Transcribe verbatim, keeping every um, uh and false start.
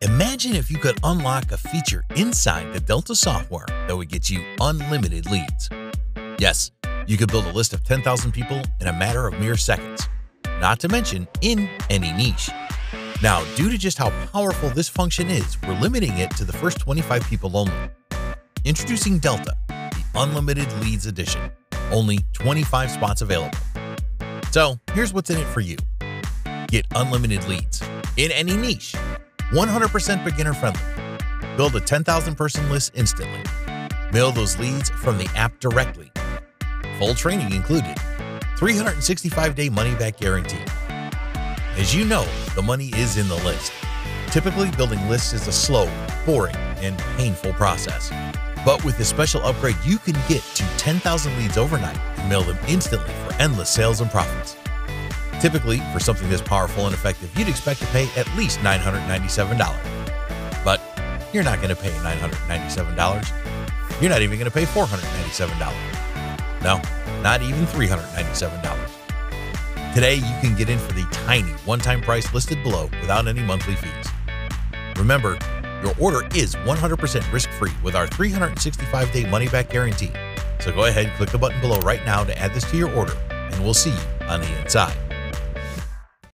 Imagine if you could unlock a feature inside the Delta software that would get you unlimited leads. Yes, you could build a list of ten thousand people in a matter of mere seconds, not to mention in any niche. Now, due to just how powerful this function is, we're limiting it to the first twenty-five people only. Introducing Delta, the Unlimited Leads Edition. Only twenty-five spots available. So here's what's in it for you. Get unlimited leads in any niche, one hundred percent beginner friendly. Build a ten thousand person list instantly. Mail those leads from the app directly. Full training included. three hundred sixty-five day money-back guarantee. As you know, the money is in the list. Typically, building lists is a slow, boring, and painful process. But with this special upgrade, you can get to ten thousand leads overnight and mail them instantly for endless sales and profits. Typically, for something this powerful and effective, you'd expect to pay at least nine hundred ninety-seven dollars. But you're not going to pay nine hundred ninety-seven dollars. You're not even going to pay four hundred ninety-seven dollars. No, not even three hundred ninety-seven dollars. Today, you can get in for the tiny one-time price listed below without any monthly fees. Remember, your order is one hundred percent risk-free with our three hundred sixty-five day money-back guarantee. So go ahead and click the button below right now to add this to your order, and we'll see you on the inside.